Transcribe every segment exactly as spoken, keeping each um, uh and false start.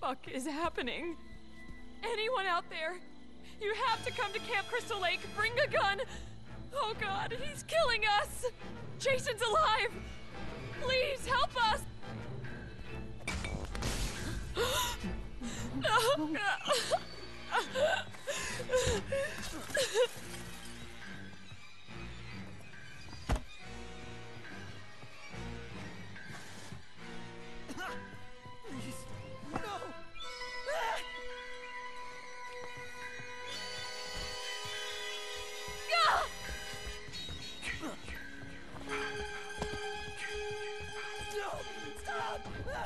fuck is happening? Anyone out there? You have to come to Camp Crystal Lake. Bring a gun. Oh God, he's killing us. Jason's alive. Please help us. Please, no! No! Stop!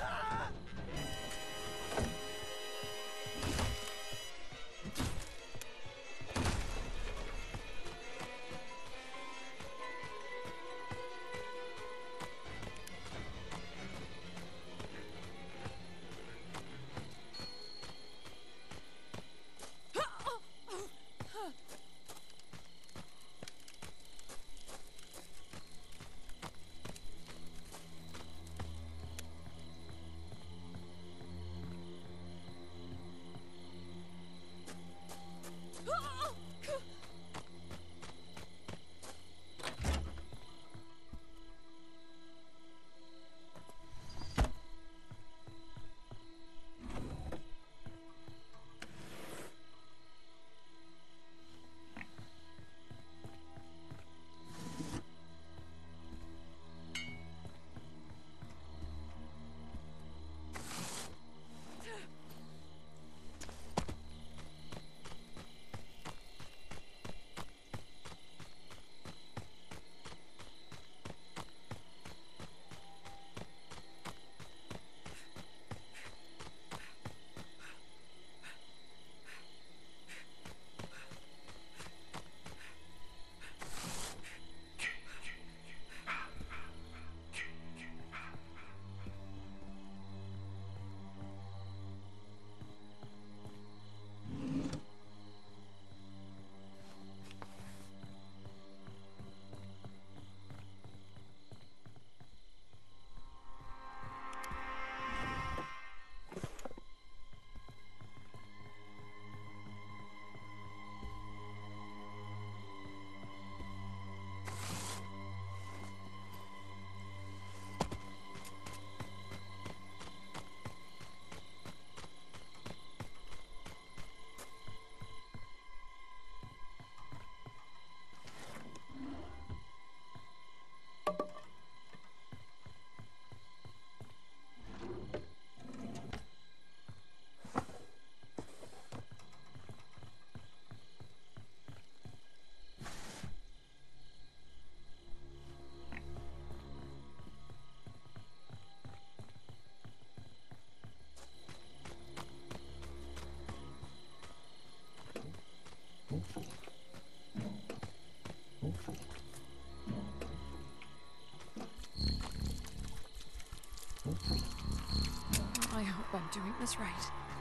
I hope I'm doing this right.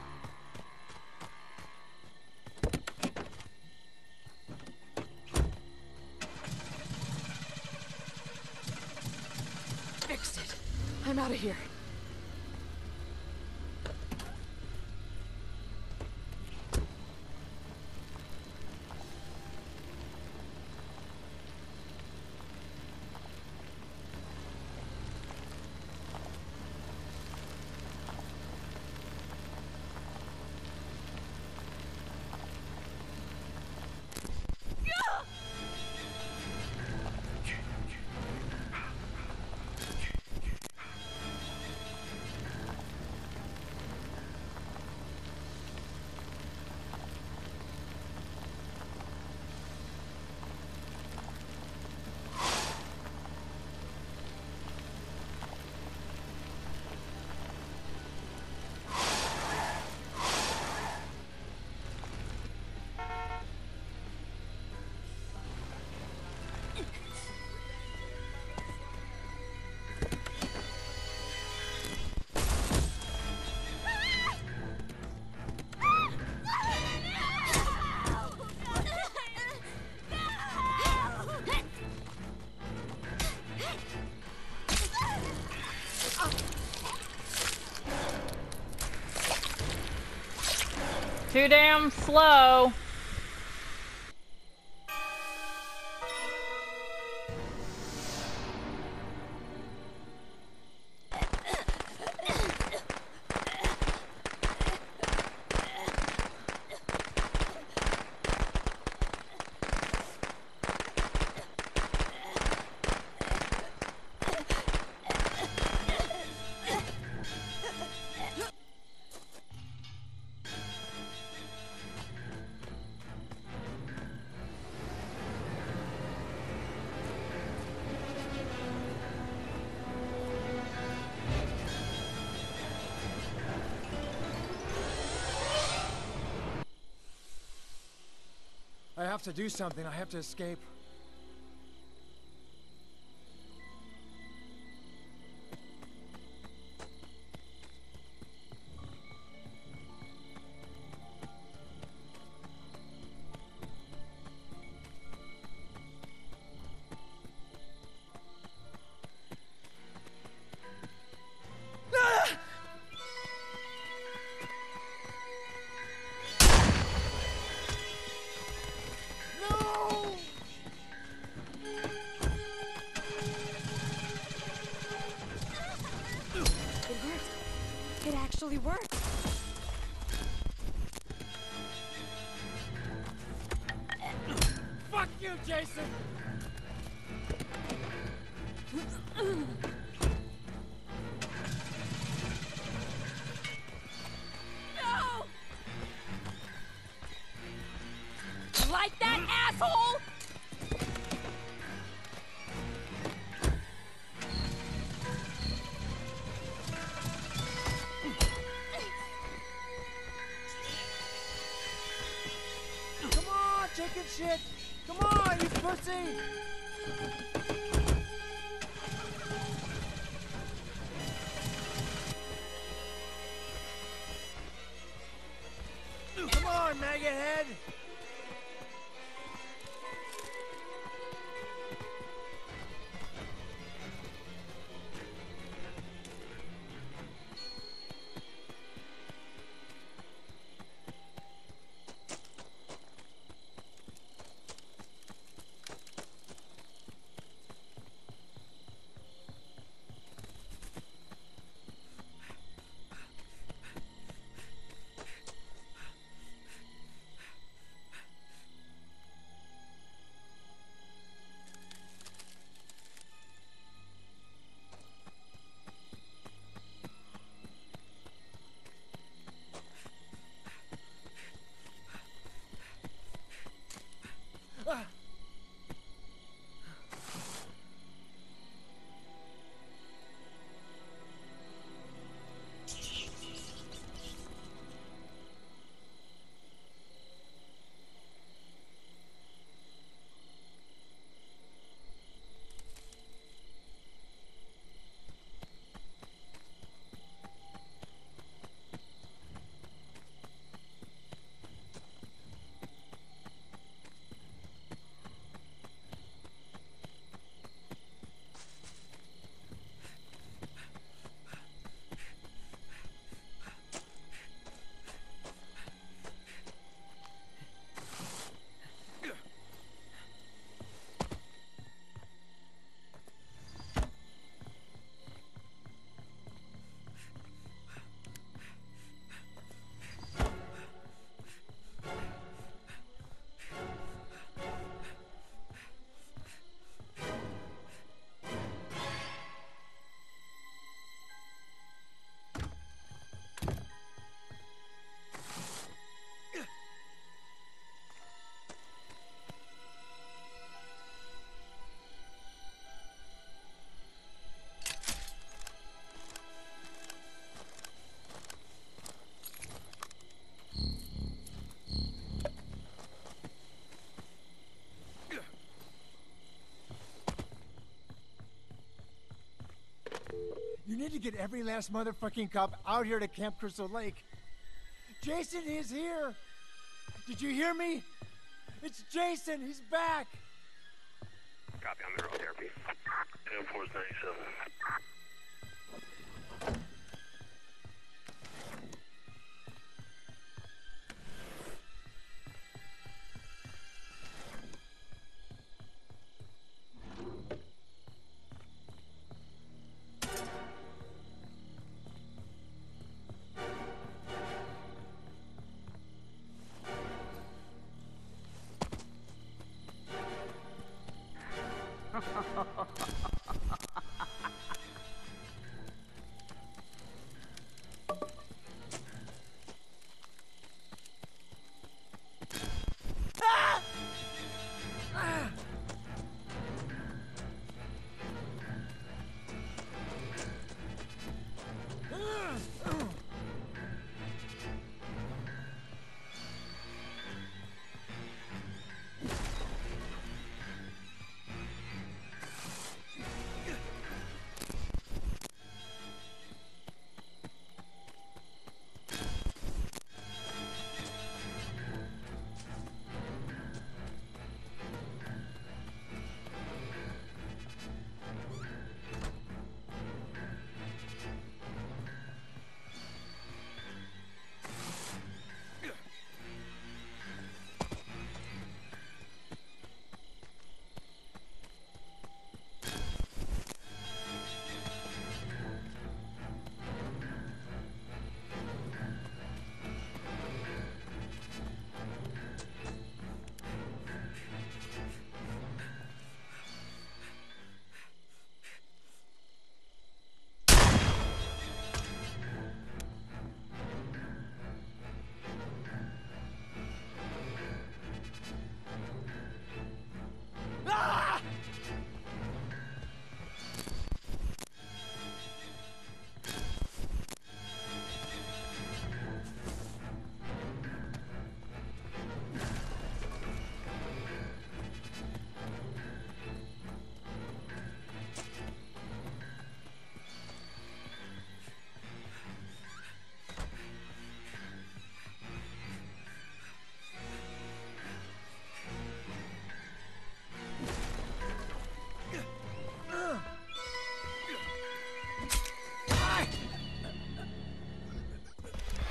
Fixed it. I'm out of here. too damn slow. I have to do something. I have to escape. It actually worked. Fuck you, Jason! No! Like that, asshole? Chicken shit! Come on, you pussy! Come on, maggot head! You need to get every last motherfucking cop out here to Camp Crystal Lake. Jason is here! Did you hear me? It's Jason! He's back! Copy, I'm in road therapy. Air Force ninety-seven.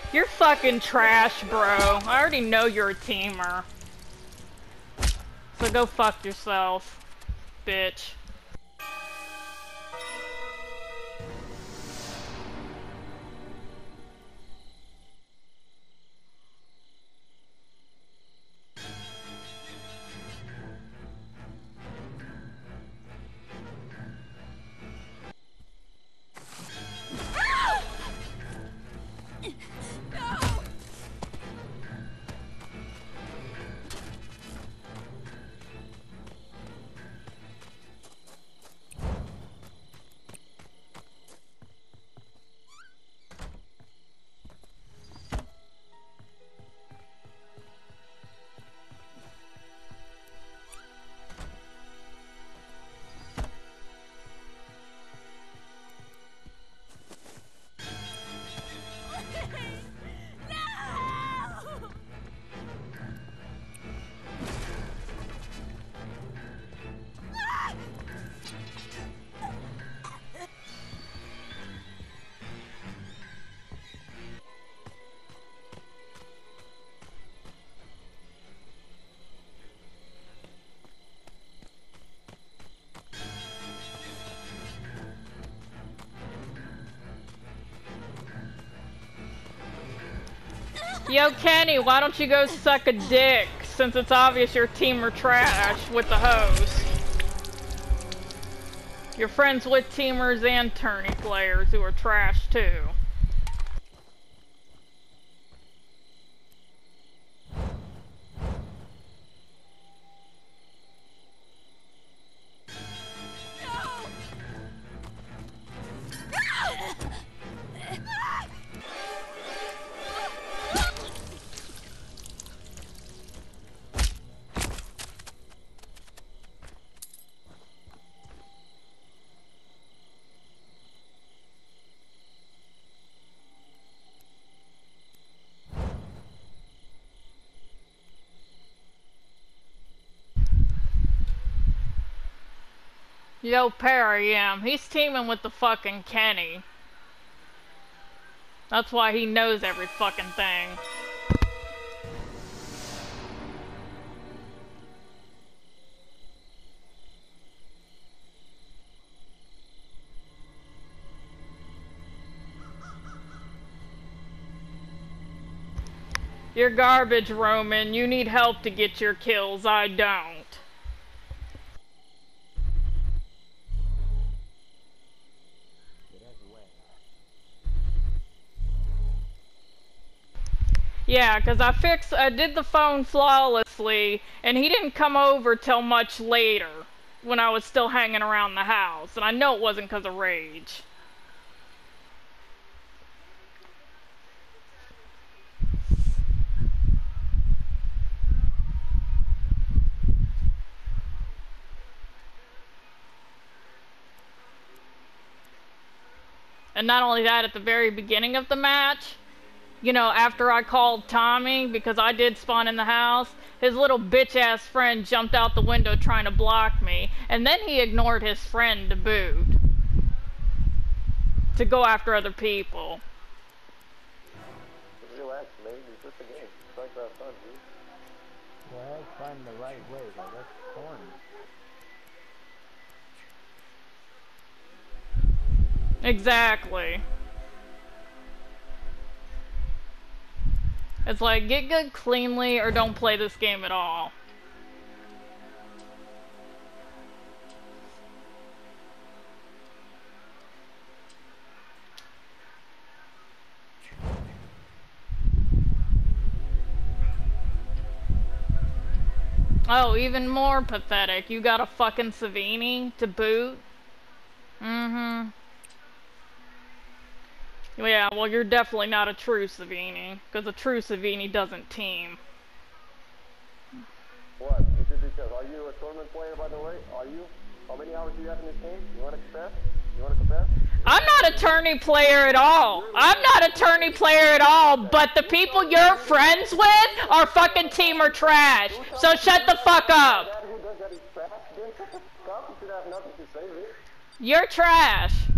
You're fucking trash, bro. I already know you're a teamer. So go fuck yourself, bitch. Yo, Kenny, why don't you go suck a dick, since it's obvious your team are trash with the hose. You're friends with teamers and tourney players who are trash too. Yo, Perry, yeah, he's teaming with the fucking Kenny. That's why he knows every fucking thing. You're garbage, Roman. You need help to get your kills. I don't. Yeah, because I fixed, I did the phone flawlessly, and he didn't come over till much later, when I was still hanging around the house, and I know it wasn't because of rage. And not only that, at the very beginning of the match, you know, after I called Tommy, because I did spawn in the house, his little bitch-ass friend jumped out the window trying to block me, and then he ignored his friend to boot. To go after other people. Relax, man. It's just a game. It's like that fun, dude. Well, find the right way, but that's corny. Exactly. It's like, get good cleanly or don't play this game at all. Oh, even more pathetic. You got a fucking Savini to boot? Mm-hmm. Yeah, well, you're definitely not a true Savini, because a true Savini doesn't team. What? Introduce yourself. Are you a tournament player, by the way? Are you? How many hours do you have in this game? You want to confess? You want to confess? I'm not a tourney player at all. I'm not a tourney player at all, but the people you're friends with are fucking teamer trash. So shut the fuck up. You're trash.